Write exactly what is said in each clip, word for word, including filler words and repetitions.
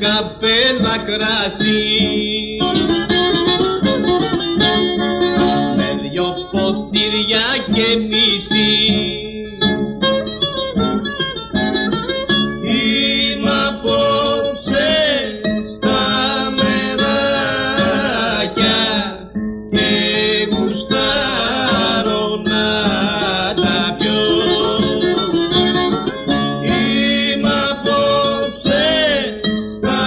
καπέλα κρασί με δυο ποτήρια και μισή. Είμαι απόψε στα μεράκια και γουστάρω να τα πιω. Είμαι απόψε στα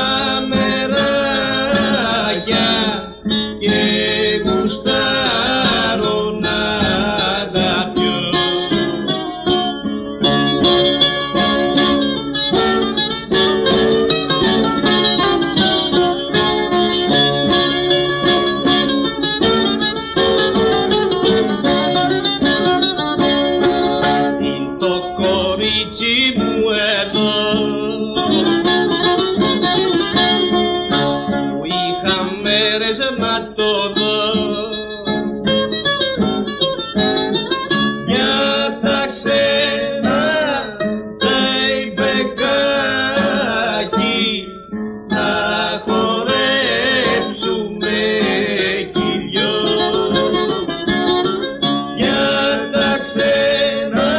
μεράκια και γουστάρω να τα πιω. Είναι το κορίτσι μου εδώ που είχα μέρες να το δω. Για τα ξένα τσαϊμπεκάκι θα χορέψουμε κι οι δυο. Για τα ξένα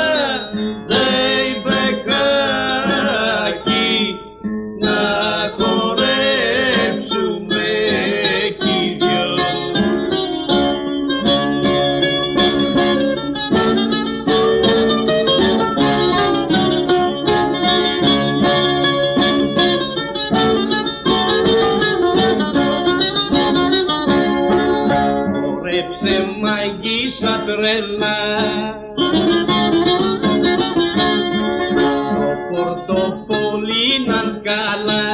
τσαϊμπεκάκι να χορέψουμε κι οι δυο. Χορέψε μαγίσσα τρελά το πορτοφόλι να καλά.